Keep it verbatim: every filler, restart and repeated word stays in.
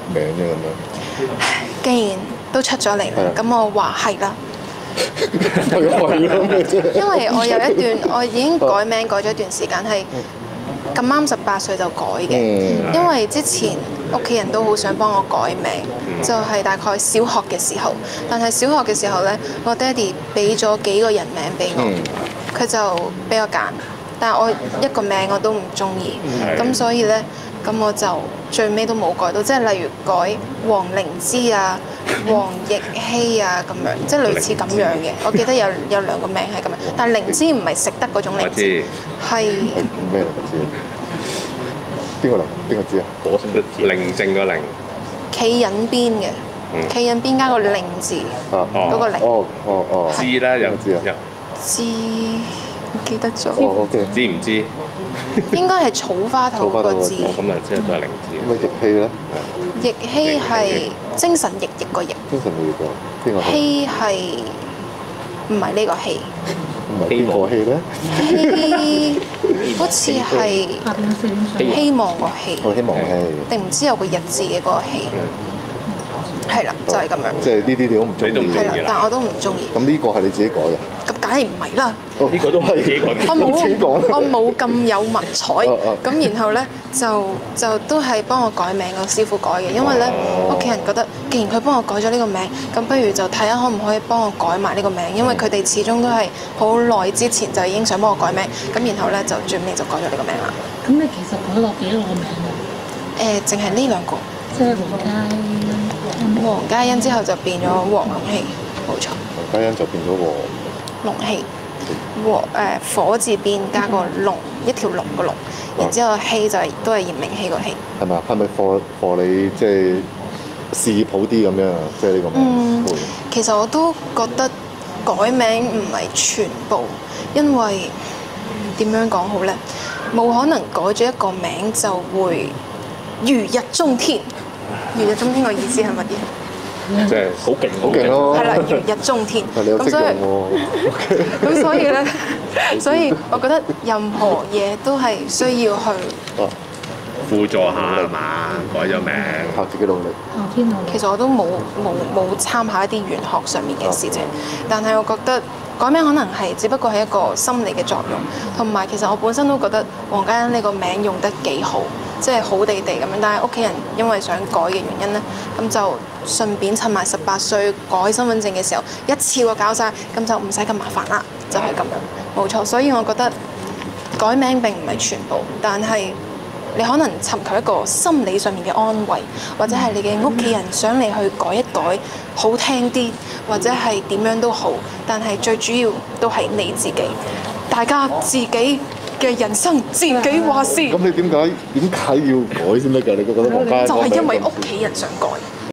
名嘅咁樣？ 既然都出咗嚟啦，咁我話係啦。 係咯， 因為我有一段我已經改名改咗一段時間，係咁啱十八歲就改嘅。 嗯、 因為之前屋企人都好想幫我改名，嗯、就係大概小學嘅時候。但係小學嘅時候呢，我爹哋俾咗幾個人名俾我，佢、嗯、就俾我揀，但係我一個名我都唔中意，咁、嗯、所以呢，咁我就最尾都冇改到，即係例如改黃靈芝啊、黃奕希啊咁樣，即係類似咁樣嘅。我記得有有兩個名係咁樣，但係靈芝唔係食得嗰種靈芝，係咩靈芝？邊個靈？邊個知啊？ 寧靜個寧， 企隱邊嘅，企隱邊加個靈字，嗰個靈。 哦哦哦。 知啦，有知啊。 知，唔記得咗。 哦 OK。 知唔知？ 應該係草花頭個字。 咁啊，即係都係靈芝。 咁啊，奕希咧？ 奕希係精神奕奕個奕。 精神奕奕個邊個？ 希係唔係呢個希？ 唔係邊個希咧？ 希好似係希望個希。 我希望希。 定唔知有個日字嘅嗰個希？係啦，就係咁樣。 即係呢啲你都唔中意。 係啦，但我都唔中意。 咁呢個係你自己改嘅？ 咁梗係唔係啦？ 呢個都係自己改。 我冇，我冇咁有文采。咁然後咧就就都係幫我改名個師傅改嘅，因為咧屋企人覺得，既然佢幫我改咗呢個名，咁不如就睇下可唔可以幫我改埋呢個名，因為佢哋始終都係好耐之前就已經想幫我改名，咁然後咧就最尾就改咗呢個名啦。 咁你其實改落幾多個名啊？ 誒，淨係呢兩個。 即係黃嘉欣。 黃嘉欣之後就變咗黃龍希，冇錯。 黃嘉欣就變咗黃龍希。火誒火字邊加個龍，一條龍個龍，然之後希就係都係嚴明希個希。 係咪啊？係咪貨貨你即係事業好啲咁樣啊？即係呢個名。 嗯，其實我都覺得改名唔係全部，因為點樣講好咧？冇可能改咗一個名就會如日中天。如日中天個意思係乜嘢？ 即係好勁， 好勁咯！ 係啦，如日中天。 咁所以， 咁所以咧，所以我覺得任何嘢都係需要去輔助下係嘛，改咗名， 靠自己努力。 其實我都冇冇冇參考一啲玄學上面嘅事情，但係我覺得改名可能係只不過係一個心理嘅作用，同埋其實我本身都覺得黃嘉欣呢個名用得幾好。即係好地地咁樣，但係屋企人因為想改嘅原因咧，咁就順便趁埋十八歲改身份證嘅時候，一次過搞晒，咁就唔使咁麻煩啦，就係咁樣，冇錯。所以我覺得改名並唔係全部，但係你可能尋求一個心理上面嘅安慰，或者係你嘅屋企人想你去改一改，好聽啲，或者係點樣都好，但係最主要都係你自己，大家自己嘅人生自己話事。 咁你點解點解要改先得㗎？你覺得黃嘉欣就係因為屋企人想改。